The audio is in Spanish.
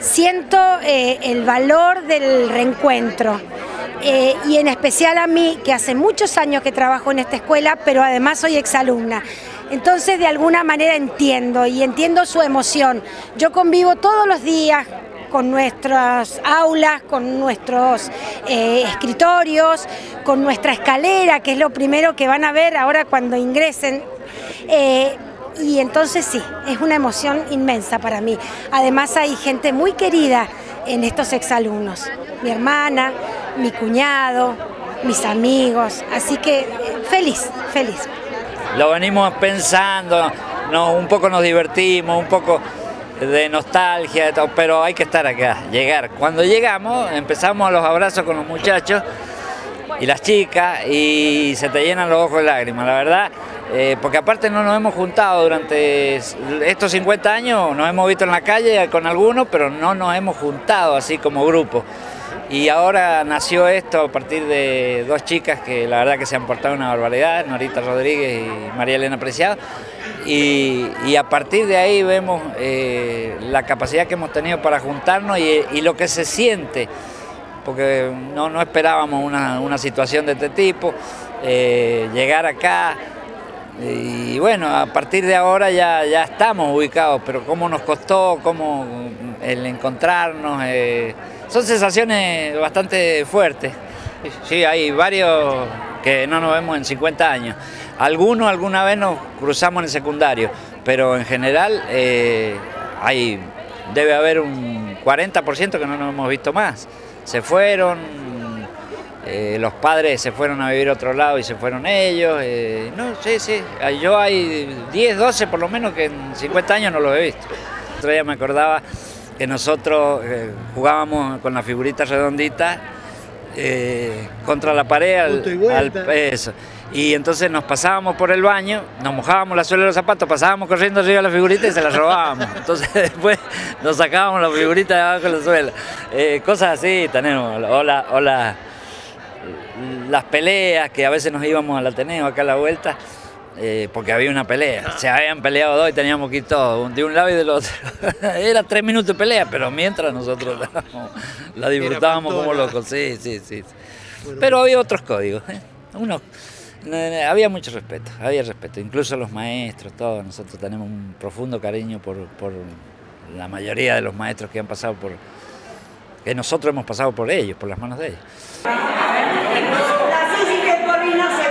siento el valor del reencuentro. Y en especial a mí, que hace muchos años que trabajo en esta escuela, pero además soy exalumna. Entonces, de alguna manera entiendo su emoción. Yo convivo todos los días con nuestras aulas, con nuestros escritorios, con nuestra escalera, que es lo primero que van a ver ahora cuando ingresen. Y entonces sí, es una emoción inmensa para mí. Además hay gente muy querida en estos exalumnos. Mi hermana, mi cuñado, mis amigos, así que feliz. Lo venimos pensando, un poco nos divertimos, un poco de nostalgia, pero hay que estar acá, llegar. Cuando llegamos empezamos los abrazos con los muchachos y las chicas y se te llenan los ojos de lágrimas, la verdad, porque aparte no nos hemos juntado durante estos 50 años, nos hemos visto en la calle con algunos, pero no nos hemos juntado así como grupo. Y ahora nació esto a partir de dos chicas que la verdad que se han portado una barbaridad, Norita Rodríguez y María Elena Preciado, y a partir de ahí vemos la capacidad que hemos tenido para juntarnos y lo que se siente, porque no esperábamos una situación de este tipo, llegar acá. Y bueno, a partir de ahora ya estamos ubicados, pero cómo nos costó, cómo el encontrarnos, son sensaciones bastante fuertes. Sí, hay varios que no nos vemos en 50 años. Algunos alguna vez nos cruzamos en el secundario, pero en general debe haber un 40% que no nos hemos visto más. Se fueron. Los padres se fueron a vivir a otro lado y se fueron ellos. Sí, yo hay 10, 12 por lo menos que en 50 años no los he visto. El otro día me acordaba que nosotros jugábamos con la figurita redondita contra la pared eso. Y entonces nos pasábamos por el baño, nos mojábamos la suela de los zapatos, pasábamos corriendo arriba de la figurita y se la robábamos. Entonces después nos sacábamos la figurita de abajo de la suela. Cosas así tenemos. Hola. Las peleas, que a veces nos íbamos al Ateneo acá a la vuelta, porque había una pelea. Se habían peleado dos y teníamos que ir todos, de un lado y del otro. Era 3 minutos de pelea, pero mientras nosotros la disfrutábamos como locos. Sí. Pero había otros códigos. Había mucho respeto, incluso los maestros, todos. Nosotros tenemos un profundo cariño por la mayoría de los maestros que han pasado que nosotros hemos pasado por ellos, por las manos de ellos. La Sisi que por vino se